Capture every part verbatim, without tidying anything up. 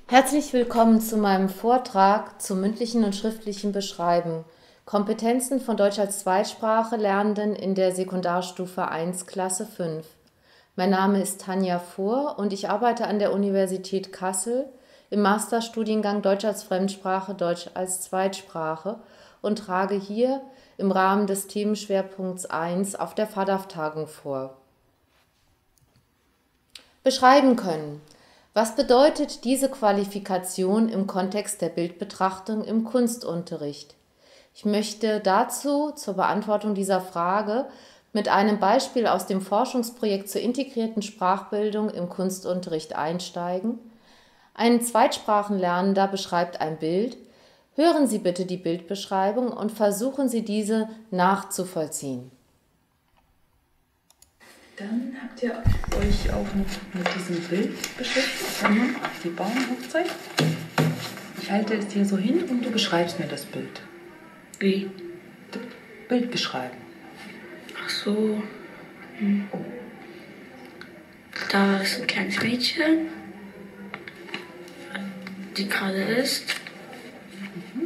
Herzlich willkommen zu meinem Vortrag zum mündlichen und schriftlichen Beschreiben. Kompetenzen von Deutsch als Zweitsprache Lernenden in der Sekundarstufe eins, Klasse fünf. Mein Name ist Tanja Vohr und ich arbeite an der Universität Kassel im Masterstudiengang Deutsch als Fremdsprache, Deutsch als Zweitsprache und trage hier im Rahmen des Themenschwerpunkts eins auf der FADAF-Tagung vor. Beschreiben können. Was bedeutet diese Qualifikation im Kontext der Bildbetrachtung im Kunstunterricht? Ich möchte dazu zur Beantwortung dieser Frage mit einem Beispiel aus dem Forschungsprojekt zur integrierten Sprachbildung im Kunstunterricht einsteigen. Ein Zweitsprachenlernender beschreibt ein Bild. Hören Sie bitte die Bildbeschreibung und versuchen Sie diese nachzuvollziehen. Dann habt ihr euch auch noch mit diesem Bild beschäftigt, mhm. Die Bauernhochzeit. Ich halte es dir so hin und du beschreibst mir das Bild. Wie? Bild beschreiben. Ach so. Hm. Da ist ein kleines Mädchen, die gerade isst. Mhm.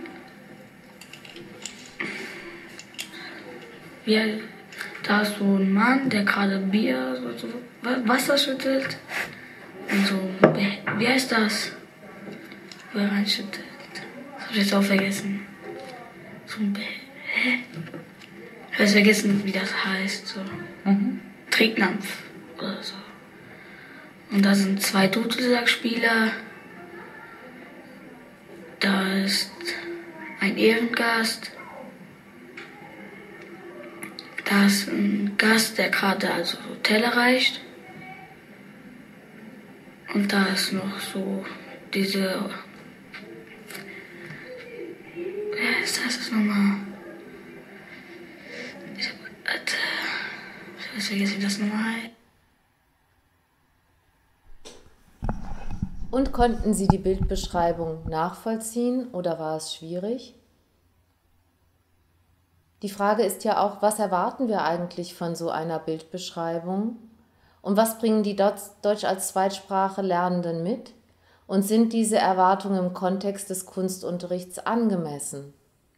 Wir Da ist so ein Mann, der gerade Bier, so, so Wasser schüttelt. Und so, wie heißt das? Wo er reinschüttelt. Das hab ich jetzt auch vergessen. So ein Hä? Ich habe vergessen, wie das heißt. So. Mhm. Trinkdampf oder so. Und da sind zwei Dudelsackspieler. Da ist ein Ehrengast. Da ist ein Gast, der gerade also Teller reicht. Und da ist noch so diese... Wer ist das jetzt nochmal? Ich weiß vergessen, wie das nochmal heißt. Und konnten Sie die Bildbeschreibung nachvollziehen oder war es schwierig? Die Frage ist ja auch, was erwarten wir eigentlich von so einer Bildbeschreibung? Und was bringen die Deutsch als Zweitsprache Lernenden mit? Und sind diese Erwartungen im Kontext des Kunstunterrichts angemessen?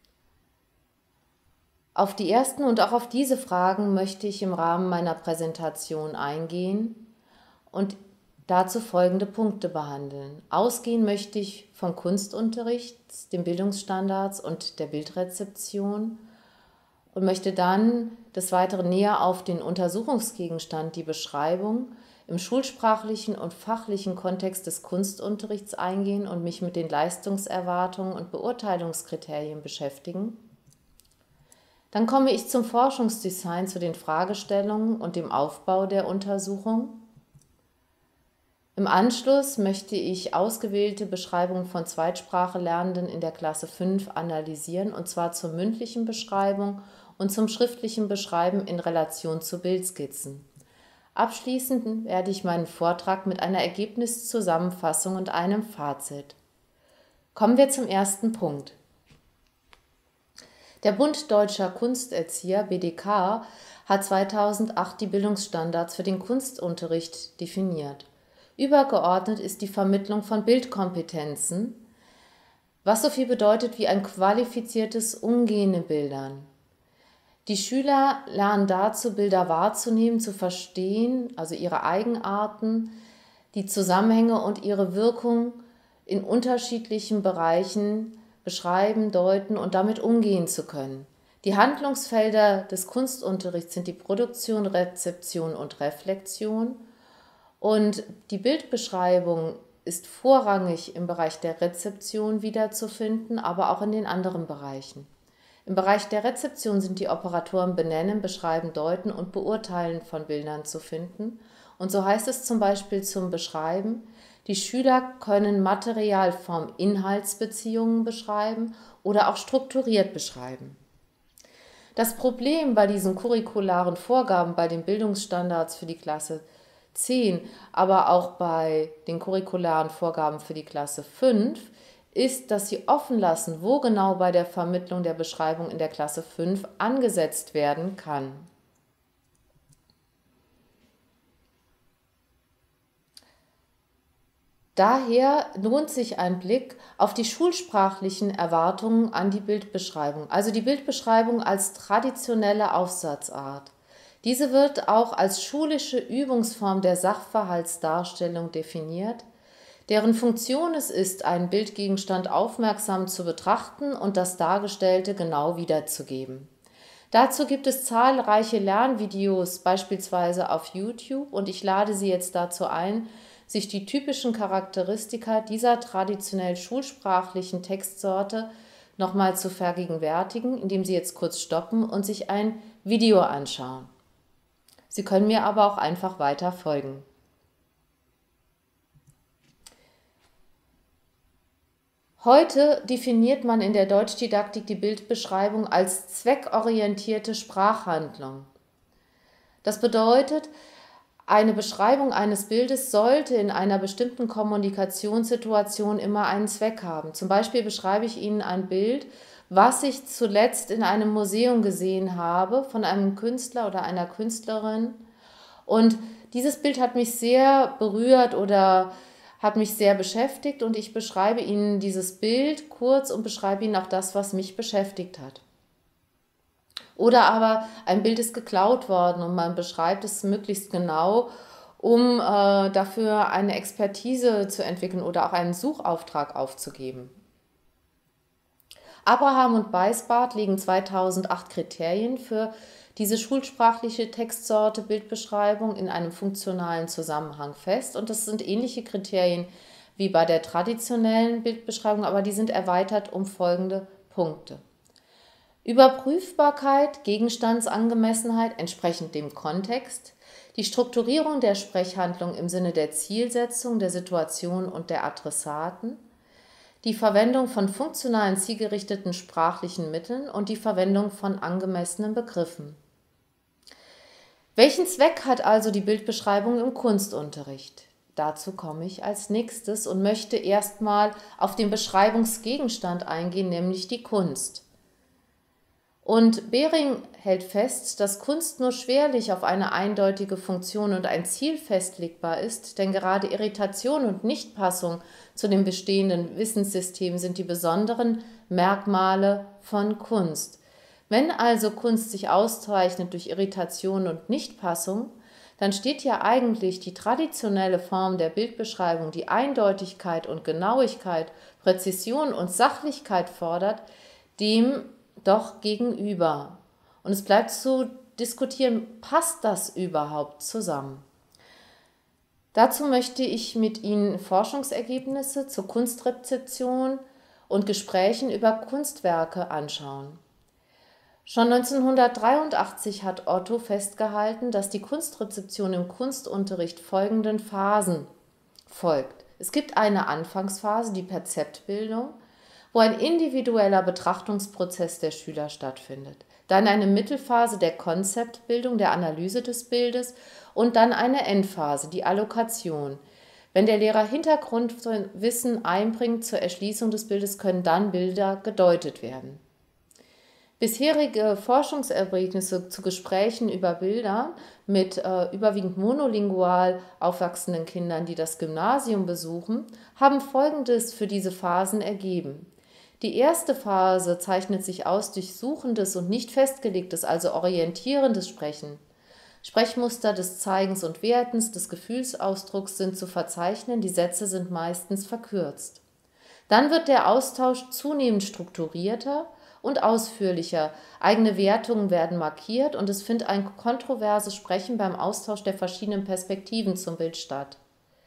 Auf die ersten und auch auf diese Fragen möchte ich im Rahmen meiner Präsentation eingehen und dazu folgende Punkte behandeln. Ausgehen möchte ich vom Kunstunterricht, den Bildungsstandards und der Bildrezeption und möchte dann des Weiteren näher auf den Untersuchungsgegenstand, die Beschreibung, im schulsprachlichen und fachlichen Kontext des Kunstunterrichts eingehen und mich mit den Leistungserwartungen und Beurteilungskriterien beschäftigen. Dann komme ich zum Forschungsdesign, zu den Fragestellungen und dem Aufbau der Untersuchung. Im Anschluss möchte ich ausgewählte Beschreibungen von Zweitsprachenlernenden in der Klasse fünf analysieren, und zwar zur mündlichen Beschreibung und zum schriftlichen Beschreiben in Relation zu Bildskizzen. Abschließend werde ich meinen Vortrag mit einer Ergebniszusammenfassung und einem Fazit. Kommen wir zum ersten Punkt. Der Bund Deutscher Kunsterzieher, B D K, hat zweitausendacht die Bildungsstandards für den Kunstunterricht definiert. Übergeordnet ist die Vermittlung von Bildkompetenzen, was so viel bedeutet wie ein qualifiziertes Umgehen in Bildern. Die Schüler lernen dazu, Bilder wahrzunehmen, zu verstehen, also ihre Eigenarten, die Zusammenhänge und ihre Wirkung in unterschiedlichen Bereichen beschreiben, deuten und damit umgehen zu können. Die Handlungsfelder des Kunstunterrichts sind die Produktion, Rezeption und Reflexion. Und die Bildbeschreibung ist vorrangig im Bereich der Rezeption wiederzufinden, aber auch in den anderen Bereichen. Im Bereich der Rezeption sind die Operatoren benennen, beschreiben, deuten und beurteilen von Bildern zu finden. Und so heißt es zum Beispiel zum Beschreiben: Die Schüler können Materialform-Inhaltsbeziehungen beschreiben oder auch strukturiert beschreiben. Das Problem bei diesen curricularen Vorgaben, bei den Bildungsstandards für die Klasse zehn, aber auch bei den curricularen Vorgaben für die Klasse fünf, ist, dass sie offen lassen, wo genau bei der Vermittlung der Beschreibung in der Klasse fünf angesetzt werden kann. Daher lohnt sich ein Blick auf die schulsprachlichen Erwartungen an die Bildbeschreibung, also die Bildbeschreibung als traditionelle Aufsatzart. Diese wird auch als schulische Übungsform der Sachverhaltsdarstellung definiert, deren Funktion es ist, einen Bildgegenstand aufmerksam zu betrachten und das Dargestellte genau wiederzugeben. Dazu gibt es zahlreiche Lernvideos, beispielsweise auf YouTube, und ich lade Sie jetzt dazu ein, sich die typischen Charakteristika dieser traditionell schulsprachlichen Textsorte nochmal zu vergegenwärtigen, indem Sie jetzt kurz stoppen und sich ein Video anschauen. Sie können mir aber auch einfach weiter folgen. Heute definiert man in der Deutschdidaktik die Bildbeschreibung als zweckorientierte Sprachhandlung. Das bedeutet, eine Beschreibung eines Bildes sollte in einer bestimmten Kommunikationssituation immer einen Zweck haben. Zum Beispiel beschreibe ich Ihnen ein Bild, was ich zuletzt in einem Museum gesehen habe, von einem Künstler oder einer Künstlerin. Und dieses Bild hat mich sehr berührt oder hat mich sehr beschäftigt, und ich beschreibe Ihnen dieses Bild kurz und beschreibe Ihnen auch das, was mich beschäftigt hat. Oder aber ein Bild ist geklaut worden und man beschreibt es möglichst genau, um äh, dafür eine Expertise zu entwickeln oder auch einen Suchauftrag aufzugeben. Abraham und Weisbart legen zweitausendacht Kriterien für diese schulsprachliche Textsorte Bildbeschreibung in einem funktionalen Zusammenhang fest, und das sind ähnliche Kriterien wie bei der traditionellen Bildbeschreibung, aber die sind erweitert um folgende Punkte. Überprüfbarkeit, Gegenstandsangemessenheit entsprechend dem Kontext, die Strukturierung der Sprechhandlung im Sinne der Zielsetzung, der Situation und der Adressaten, die Verwendung von funktionalen, zielgerichteten sprachlichen Mitteln und die Verwendung von angemessenen Begriffen. Welchen Zweck hat also die Bildbeschreibung im Kunstunterricht? Dazu komme ich als nächstes und möchte erstmal auf den Beschreibungsgegenstand eingehen, nämlich die Kunst. Und Behring hält fest, dass Kunst nur schwerlich auf eine eindeutige Funktion und ein Ziel festlegbar ist, denn gerade Irritation und Nichtpassung zu dem bestehenden Wissenssystem sind die besonderen Merkmale von Kunst. Wenn also Kunst sich auszeichnet durch Irritation und Nichtpassung, dann steht ja eigentlich die traditionelle Form der Bildbeschreibung, die Eindeutigkeit und Genauigkeit, Präzision und Sachlichkeit fordert, dem doch gegenüber. Und es bleibt zu diskutieren, passt das überhaupt zusammen? Dazu möchte ich mit Ihnen Forschungsergebnisse zur Kunstrezeption und Gesprächen über Kunstwerke anschauen. Schon neunzehnhundertdreiundachtzig hat Otto festgehalten, dass die Kunstrezeption im Kunstunterricht folgenden Phasen folgt. Es gibt eine Anfangsphase, die Perzeptbildung, wo ein individueller Betrachtungsprozess der Schüler stattfindet. Dann eine Mittelphase der Konzeptbildung, der Analyse des Bildes, und dann eine Endphase, die Allokation. Wenn der Lehrer Hintergrundwissen einbringt zur Erschließung des Bildes, können dann Bilder gedeutet werden. Bisherige Forschungsergebnisse zu Gesprächen über Bilder mit äh, überwiegend monolingual aufwachsenden Kindern, die das Gymnasium besuchen, haben Folgendes für diese Phasen ergeben. Die erste Phase zeichnet sich aus durch suchendes und nicht festgelegtes, also orientierendes Sprechen. Sprechmuster des Zeigens und Wertens, des Gefühlsausdrucks sind zu verzeichnen, die Sätze sind meistens verkürzt. Dann wird der Austausch zunehmend strukturierter und ausführlicher. Eigene Wertungen werden markiert und es findet ein kontroverses Sprechen beim Austausch der verschiedenen Perspektiven zum Bild statt.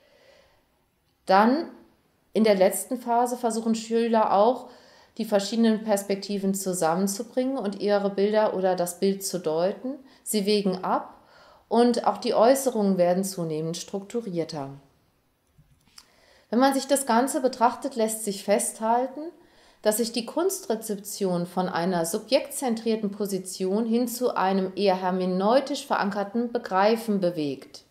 Dann in der letzten Phase versuchen Schüler auch, die verschiedenen Perspektiven zusammenzubringen und ihre Bilder oder das Bild zu deuten. Sie wägen ab und auch die Äußerungen werden zunehmend strukturierter. Wenn man sich das Ganze betrachtet, lässt sich festhalten, dass sich die Kunstrezeption von einer subjektzentrierten Position hin zu einem eher hermeneutisch verankerten Begreifen bewegt.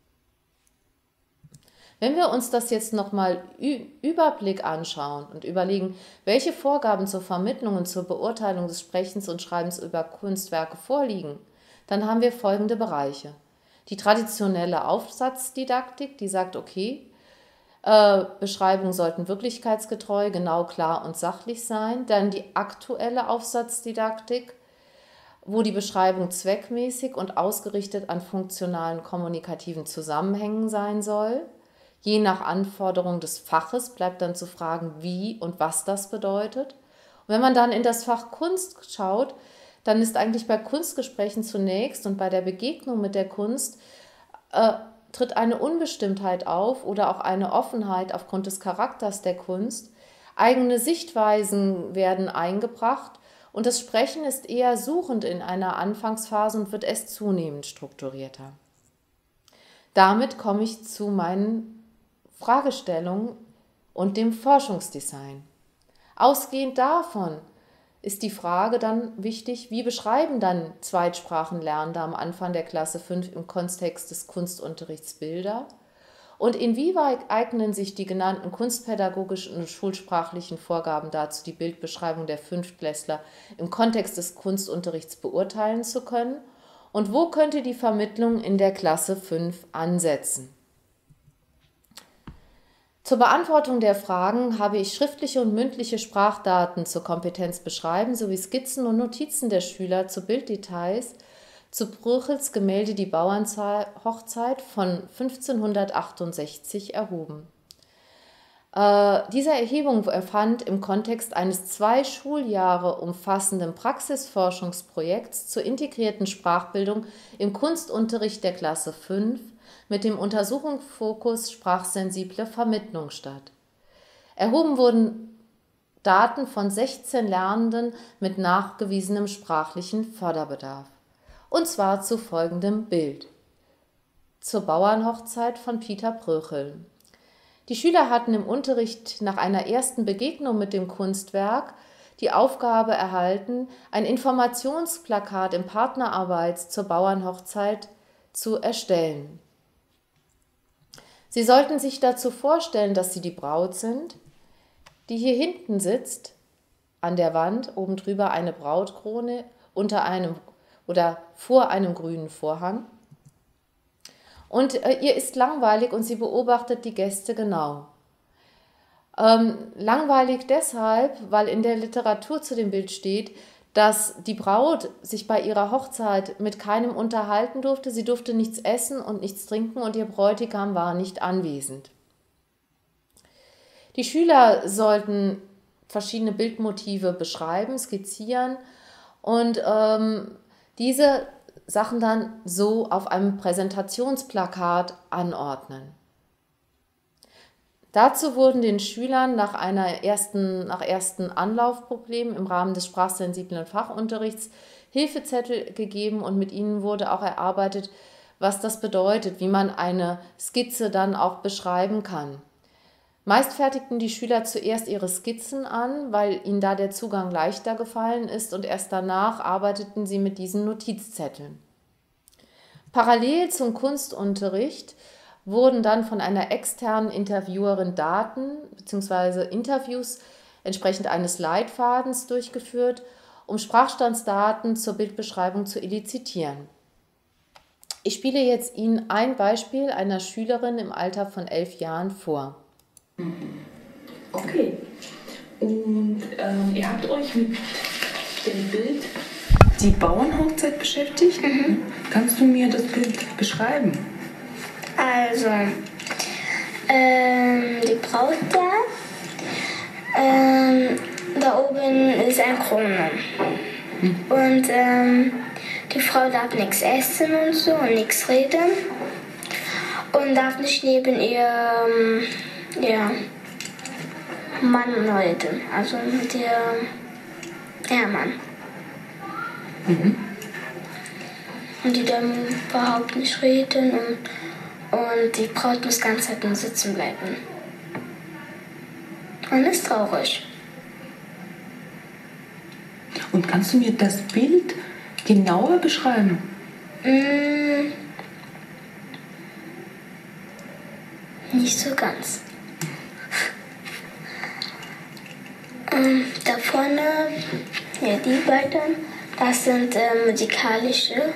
Wenn wir uns das jetzt nochmal Überblick anschauen und überlegen, welche Vorgaben zur Vermittlung und zur Beurteilung des Sprechens und Schreibens über Kunstwerke vorliegen, dann haben wir folgende Bereiche. Die traditionelle Aufsatzdidaktik, die sagt, okay, Äh, Beschreibungen sollten wirklichkeitsgetreu, genau, klar und sachlich sein. Dann die aktuelle Aufsatzdidaktik, wo die Beschreibung zweckmäßig und ausgerichtet an funktionalen kommunikativen Zusammenhängen sein soll. Je nach Anforderung des Faches bleibt dann zu fragen, wie und was das bedeutet. Und wenn man dann in das Fach Kunst schaut, dann ist eigentlich bei Kunstgesprächen zunächst und bei der Begegnung mit der Kunst äh, tritt eine Unbestimmtheit auf oder auch eine Offenheit aufgrund des Charakters der Kunst. Eigene Sichtweisen werden eingebracht und das Sprechen ist eher suchend in einer Anfangsphase und wird erst zunehmend strukturierter. Damit komme ich zu meinen Fragestellungen und dem Forschungsdesign. Ausgehend davon ist die Frage dann wichtig, wie beschreiben dann Zweitsprachenlernende am Anfang der Klasse fünf im Kontext des Kunstunterrichts Bilder und inwieweit eignen sich die genannten kunstpädagogischen und schulsprachlichen Vorgaben dazu, die Bildbeschreibung der Fünftklässler im Kontext des Kunstunterrichts beurteilen zu können und wo könnte die Vermittlung in der Klasse fünf ansetzen. Zur Beantwortung der Fragen habe ich schriftliche und mündliche Sprachdaten zur Kompetenz beschreiben sowie Skizzen und Notizen der Schüler zu Bilddetails zu Brüchels Gemälde Die Bauernhochzeit von fünfzehnhundertachtundsechzig erhoben. Äh, diese Erhebung fand im Kontext eines zwei Schuljahre umfassenden Praxisforschungsprojekts zur integrierten Sprachbildung im Kunstunterricht der Klasse fünf mit dem Untersuchungsfokus sprachsensible Vermittlung statt. Erhoben wurden Daten von sechzehn Lernenden mit nachgewiesenem sprachlichen Förderbedarf. Und zwar zu folgendem Bild. Zur Bauernhochzeit von Peter Bröchel. Die Schüler hatten im Unterricht nach einer ersten Begegnung mit dem Kunstwerk die Aufgabe erhalten, ein Informationsplakat in Partnerarbeit zur Bauernhochzeit zu erstellen. Sie sollten sich dazu vorstellen, dass sie die Braut sind, die hier hinten sitzt, an der Wand, oben drüber eine Brautkrone, unter einem oder vor einem grünen Vorhang. Und äh, ihr ist langweilig und sie beobachtet die Gäste genau. Ähm, langweilig deshalb, weil in der Literatur zu dem Bild steht, dass die Braut sich bei ihrer Hochzeit mit keinem unterhalten durfte, sie durfte nichts essen und nichts trinken und ihr Bräutigam war nicht anwesend. Die Schüler sollten verschiedene Bildmotive beschreiben, skizzieren und ähm, diese Sachen dann so auf einem Präsentationsplakat anordnen. Dazu wurden den Schülern nach, einer ersten, nach ersten Anlaufproblemen im Rahmen des sprachsensiblen Fachunterrichts Hilfezettel gegeben und mit ihnen wurde auch erarbeitet, was das bedeutet, wie man eine Skizze dann auch beschreiben kann. Meist fertigten die Schüler zuerst ihre Skizzen an, weil ihnen da der Zugang leichter gefallen ist und erst danach arbeiteten sie mit diesen Notizzetteln. Parallel zum Kunstunterricht wurden dann von einer externen Interviewerin Daten bzw. Interviews entsprechend eines Leitfadens durchgeführt, um Sprachstandsdaten zur Bildbeschreibung zu elizitieren. Ich spiele jetzt Ihnen ein Beispiel einer Schülerin im Alter von elf Jahren vor. Okay. Und ähm, ihr habt euch mit dem Bild Die Bauernhochzeit beschäftigt? Mhm. Kannst du mir das Bild beschreiben? Also, ähm, die Braut da, ähm, da oben ist ein Krone. Mhm. Und ähm, die Frau darf nichts essen und so und nichts reden. Und darf nicht neben ihrem ja, Mann reden, also mit ihrem Ehemann. Mhm. Und die dürfen überhaupt nicht reden und Und die Braut muss die ganze Zeit nur sitzen bleiben. Und ist traurig. Und kannst du mir das Bild genauer beschreiben? Mm, nicht so ganz. ähm, da vorne, ja, die beiden, das sind äh, musikalische.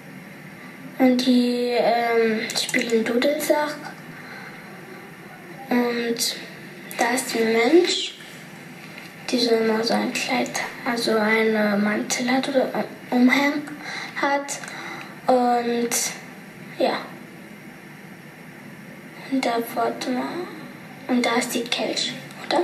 Und die ähm, spielen Dudelsack. Und da ist ein Mensch, die so immer so ein Kleid, also eine Mantel hat oder Umhang hat. Und ja. Und da warte mal. Und da ist die Kelch, oder?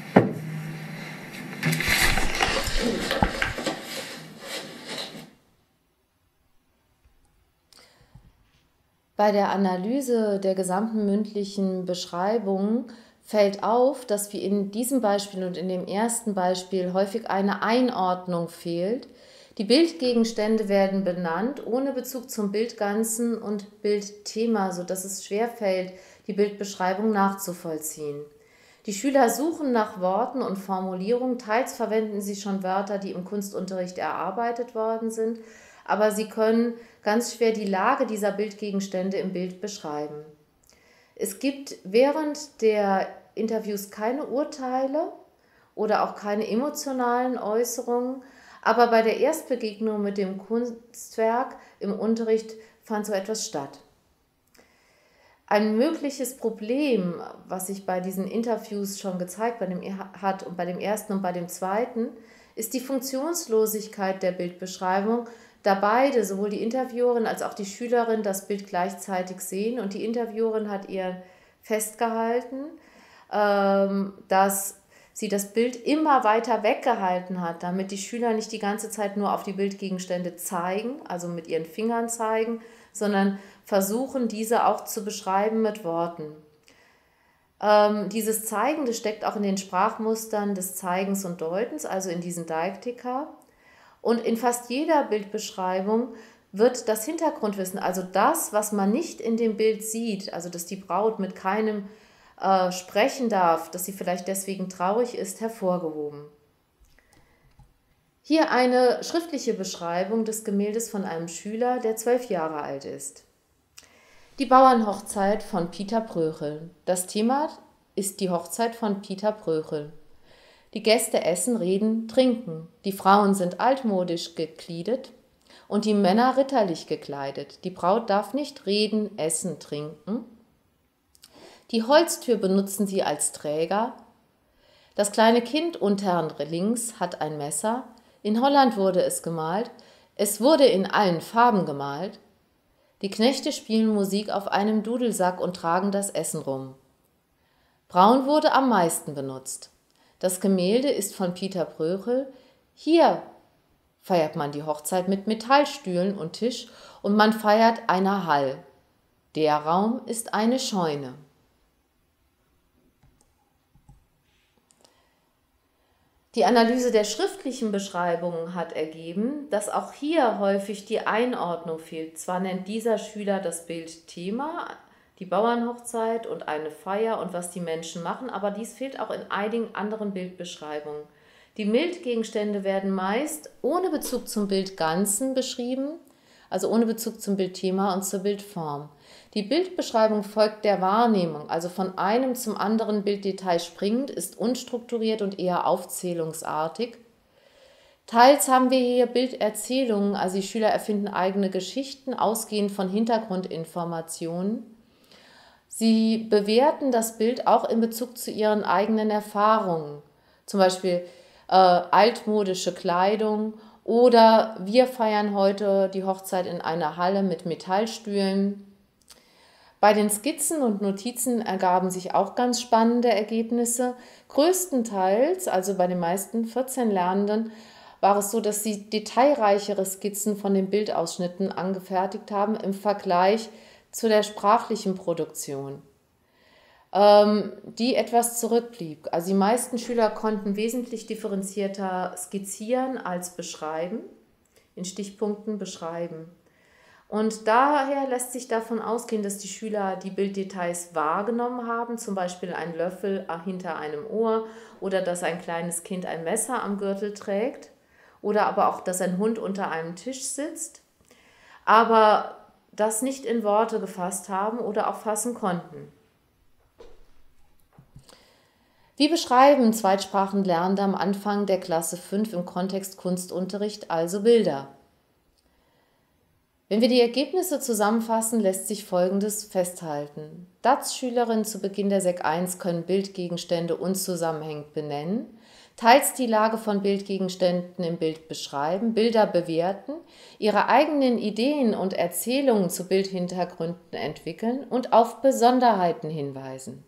Bei der Analyse der gesamten mündlichen Beschreibung fällt auf, dass wie in diesem Beispiel und in dem ersten Beispiel häufig eine Einordnung fehlt. Die Bildgegenstände werden benannt, ohne Bezug zum Bildganzen und Bildthema, sodass es schwerfällt, die Bildbeschreibung nachzuvollziehen. Die Schüler suchen nach Worten und Formulierungen, teils verwenden sie schon Wörter, die im Kunstunterricht erarbeitet worden sind, aber sie können ganz schwer die Lage dieser Bildgegenstände im Bild beschreiben. Es gibt während der Interviews keine Urteile oder auch keine emotionalen Äußerungen, aber bei der Erstbegegnung mit dem Kunstwerk im Unterricht fand so etwas statt. Ein mögliches Problem, was sich bei diesen Interviews schon gezeigt bei dem, hat und bei dem ersten und bei dem zweiten, ist die Funktionslosigkeit der Bildbeschreibung, da beide, sowohl die Interviewerin als auch die Schülerin, das Bild gleichzeitig sehen. Und die Interviewerin hat ihr festgehalten, ähm, dass sie das Bild immer weiter weggehalten hat, damit die Schüler nicht die ganze Zeit nur auf die Bildgegenstände zeigen, also mit ihren Fingern zeigen, sondern versuchen, diese auch zu beschreiben mit Worten. Ähm, dieses Zeigen, das steckt auch in den Sprachmustern des Zeigens und Deutens, also in diesen Deiktika. Und in fast jeder Bildbeschreibung wird das Hintergrundwissen, also das, was man nicht in dem Bild sieht, also dass die Braut mit keinem äh, sprechen darf, dass sie vielleicht deswegen traurig ist, hervorgehoben. Hier eine schriftliche Beschreibung des Gemäldes von einem Schüler, der zwölf Jahre alt ist. Die Bauernhochzeit von Pieter Bröchel. Das Thema ist die Hochzeit von Pieter Bröchel. Die Gäste essen, reden, trinken. Die Frauen sind altmodisch gekleidet und die Männer ritterlich gekleidet. Die Braut darf nicht reden, essen, trinken. Die Holztür benutzen sie als Träger. Das kleine Kind unten links hat ein Messer. In Holland wurde es gemalt. Es wurde in allen Farben gemalt. Die Knechte spielen Musik auf einem Dudelsack und tragen das Essen rum. Braun wurde am meisten benutzt. Das Gemälde ist von Pieter Bröchel. Hier feiert man die Hochzeit mit Metallstühlen und Tisch und man feiert eine Hall. Der Raum ist eine Scheune. Die Analyse der schriftlichen Beschreibungen hat ergeben, dass auch hier häufig die Einordnung fehlt. Zwar nennt dieser Schüler das Bild Thema, die Bauernhochzeit und eine Feier und was die Menschen machen, aber dies fehlt auch in einigen anderen Bildbeschreibungen. Die Bildgegenstände werden meist ohne Bezug zum Bildganzen beschrieben, also ohne Bezug zum Bildthema und zur Bildform. Die Bildbeschreibung folgt der Wahrnehmung, also von einem zum anderen Bilddetail springend, ist unstrukturiert und eher aufzählungsartig. Teils haben wir hier Bilderzählungen, also die Schüler erfinden eigene Geschichten, ausgehend von Hintergrundinformationen. Sie bewerten das Bild auch in Bezug zu ihren eigenen Erfahrungen, zum Beispiel äh, altmodische Kleidung oder wir feiern heute die Hochzeit in einer Halle mit Metallstühlen. Bei den Skizzen und Notizen ergaben sich auch ganz spannende Ergebnisse. Größtenteils, also bei den meisten vierzehn Lernenden, war es so, dass sie detailreichere Skizzen von den Bildausschnitten angefertigt haben im Vergleich zu der sprachlichen Produktion, ähm, die etwas zurückblieb. Also die meisten Schüler konnten wesentlich differenzierter skizzieren als beschreiben, in Stichpunkten beschreiben. Und daher lässt sich davon ausgehen, dass die Schüler die Bilddetails wahrgenommen haben, zum Beispiel ein Löffel hinter einem Ohr oder dass ein kleines Kind ein Messer am Gürtel trägt oder aber auch, dass ein Hund unter einem Tisch sitzt, aber das nicht in Worte gefasst haben oder auch fassen konnten. Wie beschreiben Zweitsprachenlernende am Anfang der Klasse fünf im Kontext Kunstunterricht also Bilder? Wenn wir die Ergebnisse zusammenfassen, lässt sich Folgendes festhalten. D A Z-Schülerinnen zu Beginn der Sek eins können Bildgegenstände unzusammenhängend benennen, teils die Lage von Bildgegenständen im Bild beschreiben, Bilder bewerten, ihre eigenen Ideen und Erzählungen zu Bildhintergründen entwickeln und auf Besonderheiten hinweisen.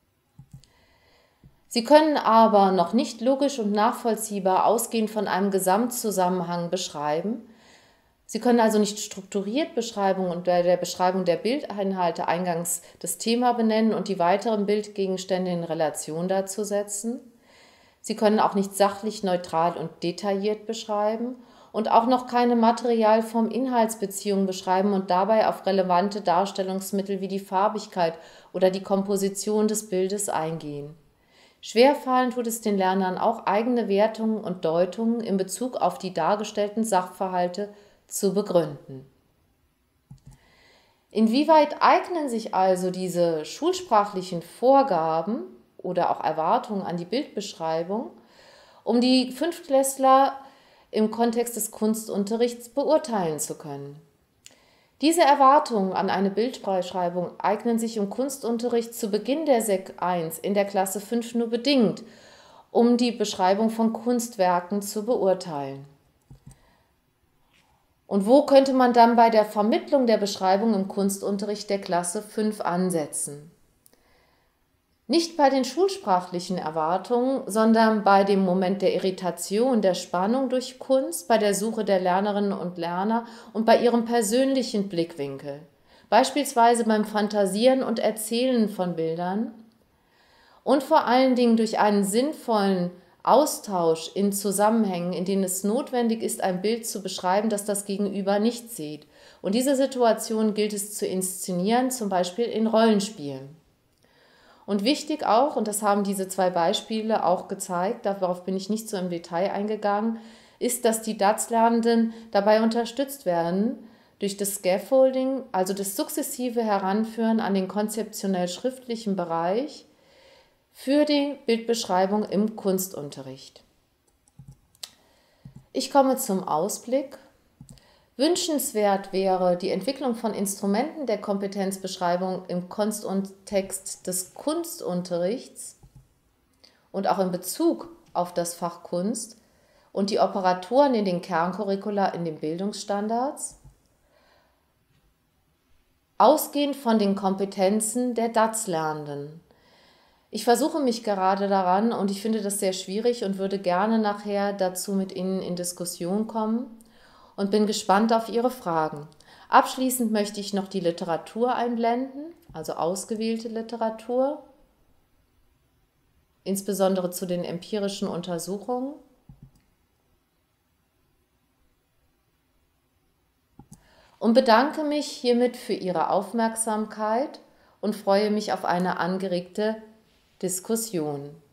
Sie können aber noch nicht logisch und nachvollziehbar ausgehend von einem Gesamtzusammenhang beschreiben. Sie können also nicht strukturiert Beschreibung und bei der Beschreibung der Bildinhalte eingangs das Thema benennen und die weiteren Bildgegenstände in Relation dazu setzen. Sie können auch nicht sachlich, neutral und detailliert beschreiben und auch noch keine Material-Form-Inhaltsbeziehung beschreiben und dabei auf relevante Darstellungsmittel wie die Farbigkeit oder die Komposition des Bildes eingehen. Schwerfallen tut es den Lernern auch, eigene Wertungen und Deutungen in Bezug auf die dargestellten Sachverhalte zu begründen. Inwieweit eignen sich also diese schulsprachlichen Vorgaben oder auch Erwartungen an die Bildbeschreibung, um die Fünftklässler im Kontext des Kunstunterrichts beurteilen zu können? Diese Erwartungen an eine Bildbeschreibung eignen sich im Kunstunterricht zu Beginn der Sek eins in der Klasse fünf nur bedingt, um die Beschreibung von Kunstwerken zu beurteilen. Und wo könnte man dann bei der Vermittlung der Beschreibung im Kunstunterricht der Klasse fünf ansetzen? Nicht bei den schulsprachlichen Erwartungen, sondern bei dem Moment der Irritation, der Spannung durch Kunst, bei der Suche der Lernerinnen und Lerner und bei ihrem persönlichen Blickwinkel. Beispielsweise beim Fantasieren und Erzählen von Bildern und vor allen Dingen durch einen sinnvollen Austausch in Zusammenhängen, in denen es notwendig ist, ein Bild zu beschreiben, das das Gegenüber nicht sieht. Und diese Situation gilt es zu inszenieren, zum Beispiel in Rollenspielen. Und wichtig auch, und das haben diese zwei Beispiele auch gezeigt, darauf bin ich nicht so im Detail eingegangen, ist, dass die D A Z-Lernenden dabei unterstützt werden durch das Scaffolding, also das sukzessive Heranführen an den konzeptionell-schriftlichen Bereich für die Bildbeschreibung im Kunstunterricht. Ich komme zum Ausblick. Wünschenswert wäre die Entwicklung von Instrumenten der Kompetenzbeschreibung im Kontext des Kunstunterrichts und auch in Bezug auf das Fach Kunst und die Operatoren in den Kerncurricula in den Bildungsstandards, ausgehend von den Kompetenzen der D A Z-Lernenden. Ich versuche mich gerade daran und ich finde das sehr schwierig und würde gerne nachher dazu mit Ihnen in Diskussion kommen und bin gespannt auf Ihre Fragen. Abschließend möchte ich noch die Literatur einblenden, also ausgewählte Literatur, insbesondere zu den empirischen Untersuchungen. Und bedanke mich hiermit für Ihre Aufmerksamkeit und freue mich auf eine angeregte Diskussion.